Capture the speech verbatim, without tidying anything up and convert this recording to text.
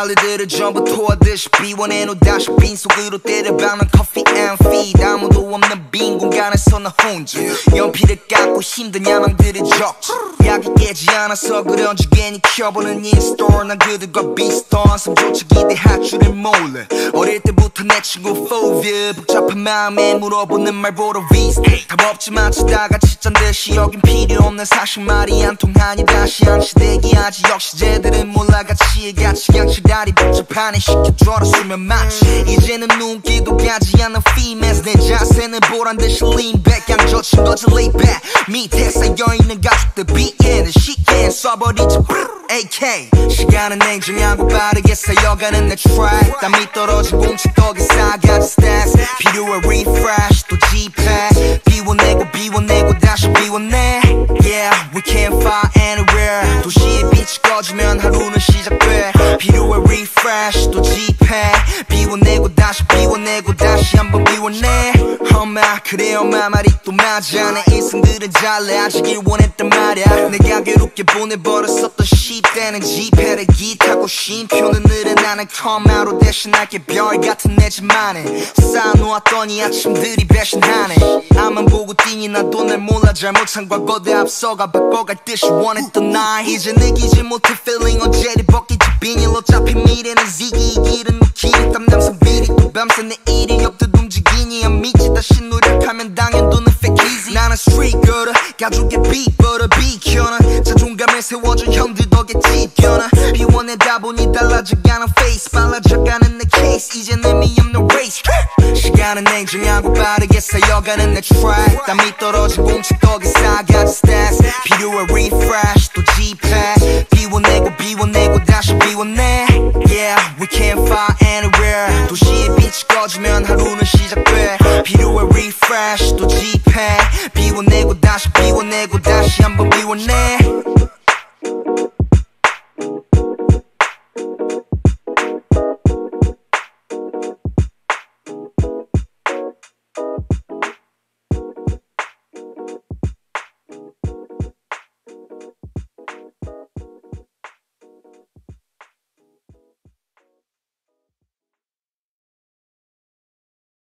할리들을 전부 토하듯이 비워내놓 다시 빈속으로 때려박는 커피 앤 피드. 아무도 없는 빈 공간에서 나 혼자 연필을 깎고 힘든 야망들을 적지. 약이 깨지 않아서 그런지 괜히 켜보는 인스톨. 난 그들과 비슷한 삶조차 기대할 줄을 몰라. 어릴 때부터 내 친구 포비아 복잡한 마음에 물어보는 말보러 비스. 답 없지만 치다가 치짠 듯이 여긴 필요 없는 사실 말이 안 통하니 다시 양치대기 하지. 역시 쟤들은 몰라 가치에 같이 양치다리 복잡하네. 시켜줘라 수면 마치 이제는 눈길도 가지 않는 females. 내 자세는 보란듯이 lean back 양젖힌 거지 lay back. 밑에 쌓여있는 가죽들 비에는 쉽게 쏴버리지 에이케이. 시간은 냉정하고 빠르게 쌓여가는 내 트랙. 땀이 떨어진 공치떡에 쌓아가진 스tats. 필요해 refresh 또 G-pad. 비워내고 비워내고 다시 비워내. Yeah we can't fly anywhere. 도시의 빛이 꺼지면 하루는 시작돼. 필요해 refresh 또 G-pad. 비워내고 다시 비워내고 다시 한번 비워내. 엄마 그래 엄마 말이 또 맞아. 내 인생들은 잘래 아직일 원했단 말야. 내가 괴롭게 보내버렸었던 십 대는 G-pad에 기타고 쉼표는 늘어나는 컴아로 대신할게. 별 같은 내 집만에 쌓아놓았더니 아침들이 배신하네. 앞만 보고 뛰니 나도 날 몰라. 잘못한 과거대 앞서가 바꿔갈 듯이 원했던 나. 이제 느끼지 못해 feeling 어제리 벗기지 비닐. 어차피 미래는 지기 이 길은 놓기리. 땀남산 비리 또 밤새 내 일이 옆듯 움직이니. 안 믿지 다시 노력하면 당연도는 fake easy. 나는 street girl 가족의 beat butter 비켜나. 자존감을 세워준 형들 덕에 찝겨나. 비워내다 보니 달라져가는 face. 빨라져가는 내 case 이젠 의미 없는 race. 시간은 냉정하고 빠르게 쌓여가는 내 track. 땀이 떨어진 공치떡에 쌓아가진 stats. 필요해 refresh 또 G-pad. 비워내고 비워내고 다시 비워내. Yeah we can't fly anywhere. 도시의 빛이 꺼지면 하루는 시작돼. 필요해 refresh 또 G-pad. 비워내고 다시 비워내고 다시 한번 비워내.